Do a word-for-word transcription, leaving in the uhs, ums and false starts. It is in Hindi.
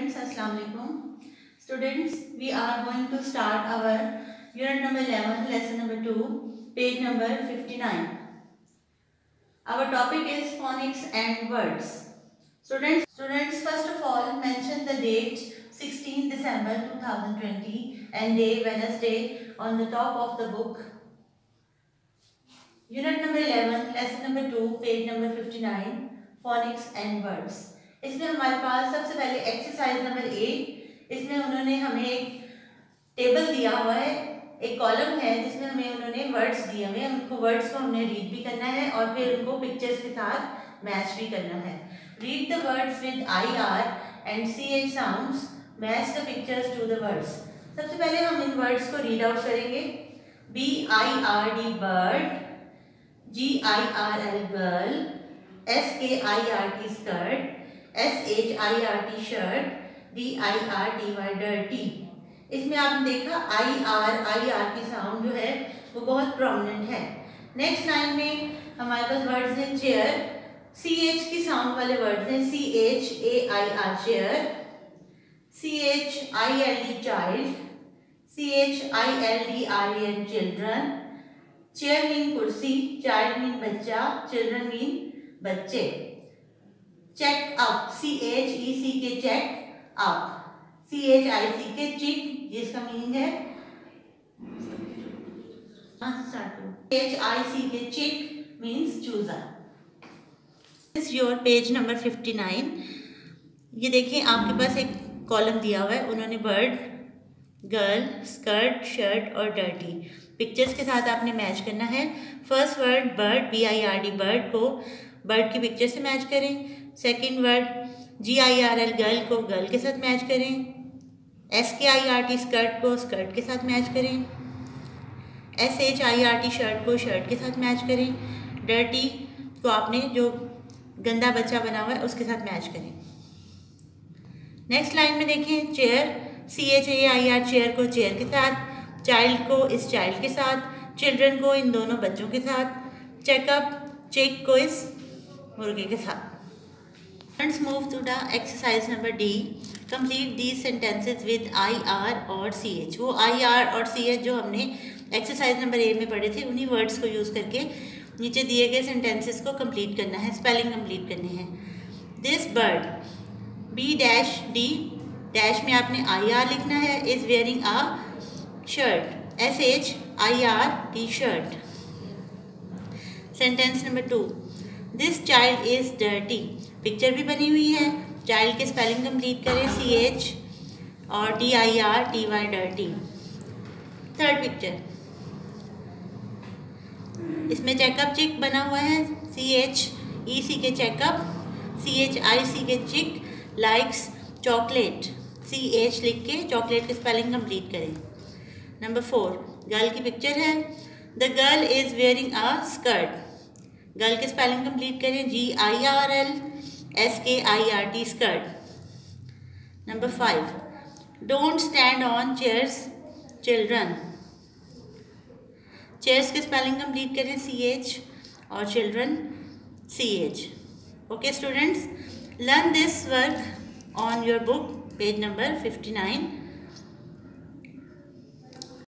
Students, Assalamu alaikum. Students, we are going to start our unit number eleven, lesson number two, page number fifty-nine. Our topic is phonics and words. Students, students, first of all, mention the date sixteenth December two thousand twenty and day Wednesday on the top of the book. Unit number eleven, lesson number two, page number fifty-nine, phonics and words. इसमें हमारे पास सबसे पहले एक्सरसाइज नंबर ए, इसमें उन्होंने हमें एक टेबल दिया हुआ है, एक कॉलम है जिसमें हमें उन्होंने वर्ड्स दिए हुए हैं, उनको वर्ड्स को हमने रीड भी करना है और फिर उनको पिक्चर्स के साथ मैच भी करना है. Read the words with I R and C H sounds, match the pictures to the words. सबसे पहले हम इन वर्ड्स को रीड आउट करेंगे. B I R D bird, G I R L girl, S K I R T skirt, S H I R T shirt, D I R T Y dirty. इसमें आपने देखा आई आर आई आर की साउंड जो है वो बहुत प्रोमिनेंट है. नेक्स्ट लाइन में हमारे पास वर्ड्स हैं चेयर, सी एच की साउंड वाले वर्ड्स हैं C H A I R chair, C H I L D child, C H I L D R N children. Chair mean कुर्सी, चाइल्ड मीन बच्चा, चिल्ड्रन मीन बच्चे. Check up, C H E C K check up, C H I C K chick, जिसका मीनिंग है H I C K chick means चूजर. Is your page number fifty nine. ये देखिए आपके पास एक कॉलम दिया हुआ है, उन्होंने बर्ड, गर्ल, स्कर्ट, शर्ट और डर्टी पिक्चर्स के साथ आपने मैच करना है. First word bird, B I R D bird को बर्ड की पिक्चर से मैच करें. Second word G I R L girl को गर्ल के साथ मैच करें. S K I R T skirt को स्कर्ट के साथ मैच करें. S H I R T shirt को शर्ट के साथ मैच करें. डर्टी को आपने जो गंदा बच्चा बना हुआ है उसके साथ मैच करें. नेक्स्ट लाइन में देखें chair, C H A I R chair को चेयर के साथ, चाइल्ड को इस चाइल्ड के साथ, चिल्ड्रन को इन दोनों बच्चों के साथ, चेकअप चिक को इस मुर्गे के साथ. Let's move to the exercise number D. Complete these sentences with I R और C H. वो I R और C H जो हमने एक्सरसाइज नंबर ए में पढ़े थे उन्हीं वर्ड्स को यूज़ करके नीचे दिए गए सेंटेंसेस को कंप्लीट करना है, स्पेलिंग कंप्लीट करनी है. This bird, B dash D dash में आपने आई आर लिखना है, is wearing a shirt, S H I R T shirt. Sentence number two, this child is dirty. Picture भी बनी हुई है, चाइल्ड के स्पेलिंग कंप्लीट करें, सी एच और D I R T Y dirty. Third picture, इसमें चेकअप चिक बना हुआ है, सी एच ई सी के checkup, C H I C K चिक, लाइक्स चॉकलेट, सी एच लिख के चॉकलेट के स्पेलिंग कंप्लीट करें. नंबर फोर, गर्ल की पिक्चर है, the girl is wearing a skirt. Girl के स्पेलिंग कंप्लीट करें, G I R L S K I R T skirt. Number five, don't stand on chairs children. Chairs के स्पेलिंग कंप्लीट करें, सी एच और children C H. Okay students, learn this work on your book page number fifty nine.